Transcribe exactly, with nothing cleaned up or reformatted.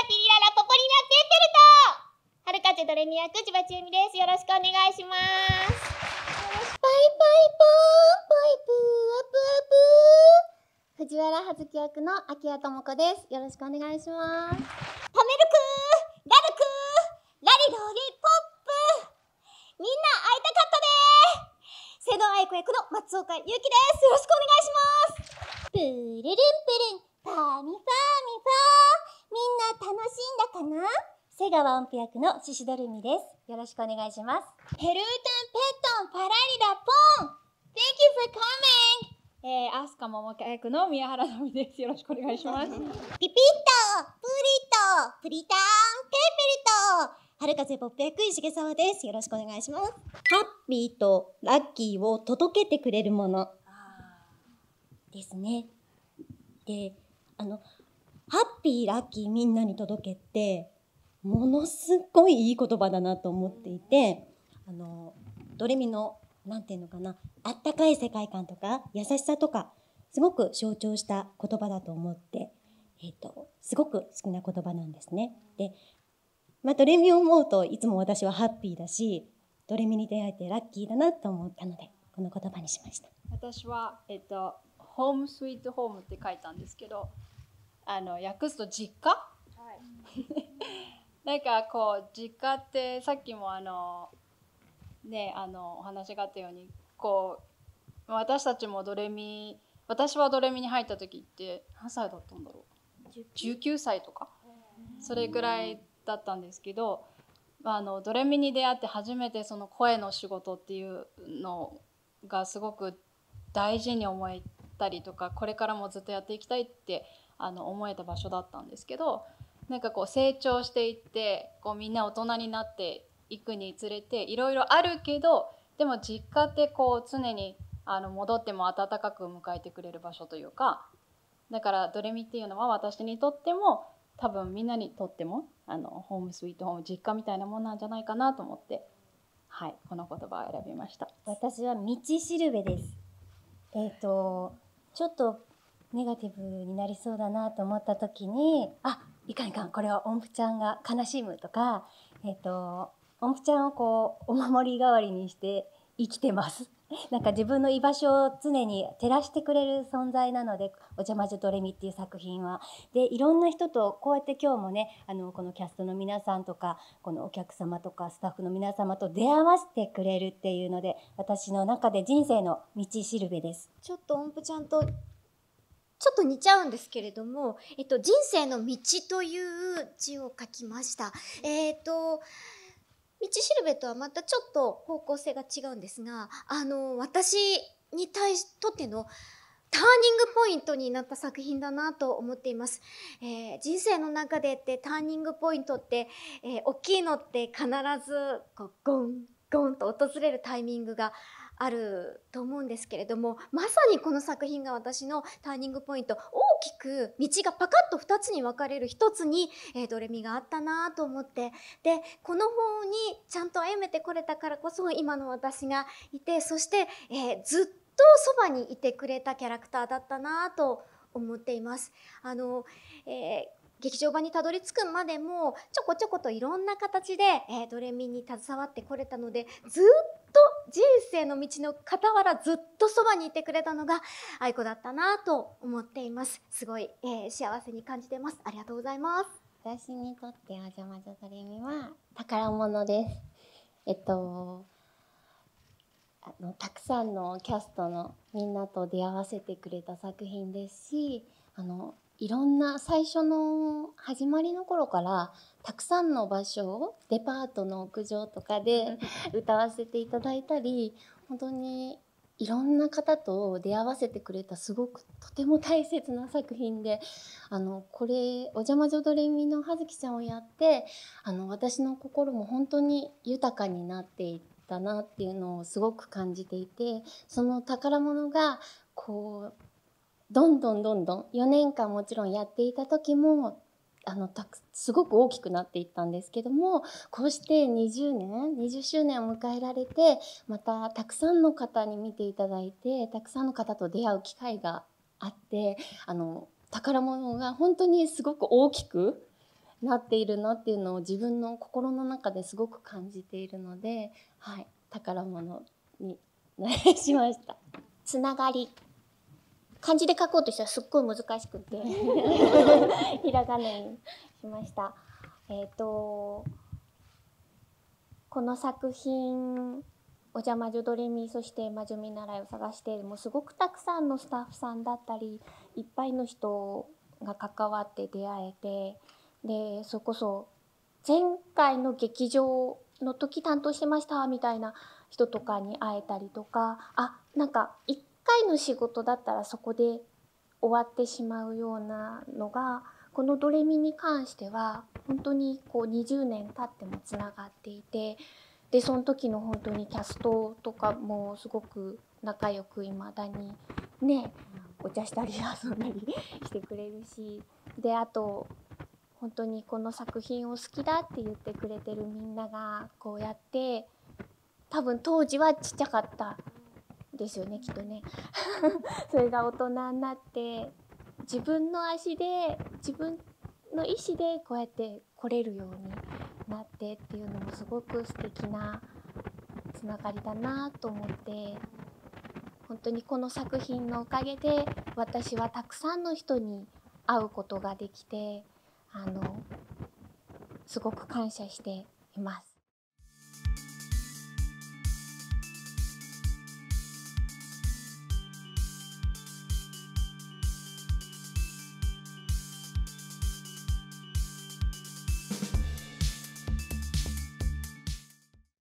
ピリララポポリナペーペルとはるかちドレミ役千葉千恵美です。よろしくお願いします。パイパイポーンポイプーアップアップ藤原葉月役の秋谷智子です。よろしくお願いします。パメルクーラルクーラリロリポップみんな会いたかったでー。瀬戸愛子役の松岡優希です。よろしくお願いします。プルルンプルンファミファミファみんな楽しんだかな。瀬川音符役のシシドルミです。よろしくお願いします。ヘルータンペットンパラリラポン Thank you for coming。 えー、アスカモモカ役の宮原奈美です。よろしくお願いします。 ピピッとプリとプリタンペーペルと春風ポップ役石毛沢です。よろしくお願いします。ハッピーとラッキーを届けてくれるものですね。で、あのハッピーラッキーみんなに届けってものすごいいい言葉だなと思っていて、あのドレミのなんていうのかな、あったかい世界観とか優しさとかすごく象徴した言葉だと思って、えーと、すごく好きな言葉なんですね。で、まあ、ドレミを思うといつも私はハッピーだし、ドレミに出会えてラッキーだなと思ったのでこの言葉にしました。 私は、えっと、ホームスイートホームって書いたんですけど、あの訳すと実家、はい、なんかこう実家ってさっきもあのねあのお話があったように、こう私たちもドレミ私はドレミに入った時って何歳だったんだろう、じゅうきゅうさいとかそれぐらいだったんですけど、あのドレミに出会って初めてその声の仕事っていうのがすごく大事に思えたりとか、これからもずっとやっていきたいってあの思えた場所だったんですけど、なんかこう成長していってこうみんな大人になっていくにつれていろいろあるけど、でも実家ってこう常にあの戻っても温かく迎えてくれる場所というか、だからドレミっていうのは私にとっても多分みんなにとってもあのホームスイートホーム、実家みたいなもんなんじゃないかなと思って、はい、この言葉を選びました。 私は道しるべです。えっとちょっとネガティブになりそうだなと思った時に、あ、いかんいかん、これは音符ちゃんが悲しむとか、えっと音符ちゃんをこうお守り代わりにして生きてます。なんか自分の居場所を常に照らしてくれる存在なので、お邪魔女ドレミっていう作品は。で、いろんな人とこうやって今日もね、あのこのキャストの皆さんとかこのお客様とかスタッフの皆様と出会わせてくれるっていうので、私の中で人生の道しるべです。 ちょっと音符ちゃんとちょっと似ちゃうんですけれども、えっと、人生の道という字を書きました。えっと道しるべとはまたちょっと方向性が違うんですが、あの私に対しとってのターニングポイントになった作品だなと思っています。えー、人生の中でってターニングポイントって、えー、大きいのって必ずこうゴンゴンと訪れるタイミングがあると思うんですけれども、まさにこの作品が私のターニングポイント、大きく道がパカッとふたつに分かれるひとつに、えー、ドレミがあったなと思って、でこの方にちゃんと歩めてこれたからこそ今の私がいて、そして、えー、ずっとそばにいてくれたキャラクターだったなと思っています。あの、えー劇場版にたどり着くまでもちょこちょこといろんな形で、えー、ドレミに携わってこれたので、ずっと人生の道の傍らずっとそばにいてくれたのが愛子だったなと思っています。すごい、えー、幸せに感じてます。ありがとうございます。 私にとってお邪魔女ドレミは宝物です。えっとあのたくさんのキャストのみんなと出会わせてくれた作品ですし、あのいろんな最初の始まりの頃からたくさんの場所をデパートの屋上とかで歌わせていただいたり、本当にいろんな方と出会わせてくれたすごくとても大切な作品で、あのこれお邪魔女ドレミの葉月ちゃんをやってあの私の心も本当に豊かになっていったなっていうのをすごく感じていて、その宝物がこうどんどんどんどんよねんかんもちろんやっていた時もあのたくすごく大きくなっていったんですけども、こうしてにじゅうねんにじゅっしゅうねんを迎えられて、またたくさんの方に見ていただいて、たくさんの方と出会う機会があって、あの宝物が本当にすごく大きくなっているなっていうのを自分の心の中ですごく感じているので、はい、宝物にしました。つながり、漢字で書こうとしたらすっごい難しくてひらがなにしました。えっとこの作品「おじゃ魔女ドレミ」そして「魔女見習いを探して」もうすごくたくさんのスタッフさんだったりいっぱいの人が関わって出会えて、でそれこそ前回の劇場の時担当してましたみたいな人とかに会えたりとか、あ、なんかいっかいの仕事だったらそこで終わってしまうようなのが、このドレミに関しては本当にこうにじゅうねん経ってもつながっていて、でその時の本当にキャストとかもすごく仲良くいまだにねお茶したり遊んだりしてくれるし、であと本当にこの作品を好きだって言ってくれてるみんながこうやって、多分当時はちっちゃかったですよねきっとねそれが大人になって自分の足で自分の意思でこうやって来れるようになってっていうのもすごく素敵なつながりだなと思って、本当にこの作品のおかげで私はたくさんの人に会うことができて、あのすごく感謝しています。